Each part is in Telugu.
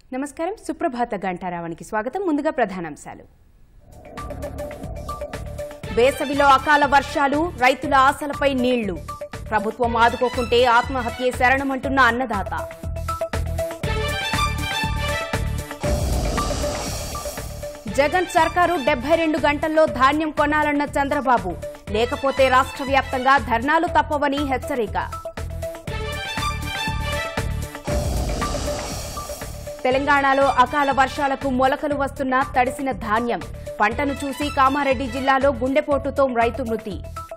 నమస్కారం సుప్రభాత గంటారావానికి స్వాగతం. ముందుగా ప్రధానాంశాలు. వేసవిలో అకాల వర్షాలు, రైతుల ఆశలపై నీళ్లు. ప్రభుత్వం ఆదుకోకుంటే ఆత్మహత్యే శరణమంటున్న అన్నదాత. జగన్ సర్కారు 72 గంటల్లో ధాన్యం కొనాలన్న చంద్రబాబు. లేకపోతే రాష్ట్ర వ్యాప్తంగా ధర్నాలు తప్పవని హెచ్చరిక. తెలంగాణలో అకాల వర్షాలకు మొలకలు వస్తున్న తడిసిన ధాన్యం. పంటను చూసి కామారెడ్డి జిల్లాలో గుండెపోటుతో రైతు మృతి.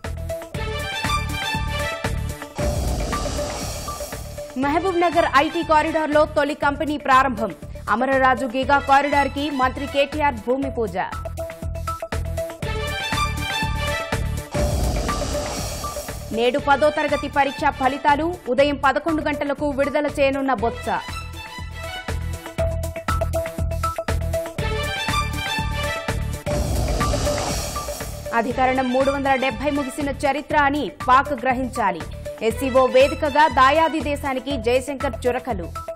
మహబూబ్ నగర్ ఐటీ కారిడార్లో తొలి కంపెనీ ప్రారంభం. అమరరాజు గిగా కారిడార్ కి మంత్రి కేటీఆర్ భూమి పూజ. నేడు 10వ తరగతి పరీక్ష ఫలితాలు ఉదయం 11 గంటలకు విడుదల చేయనున్న బొత్స. అధికరణం 370 ముగిసిన చరిత్ర అని పాక్ గ్రహించాలి. ఎస్సీఓ వేదికగా దాయాది దేశానికి జయశంకర్ చురకలు.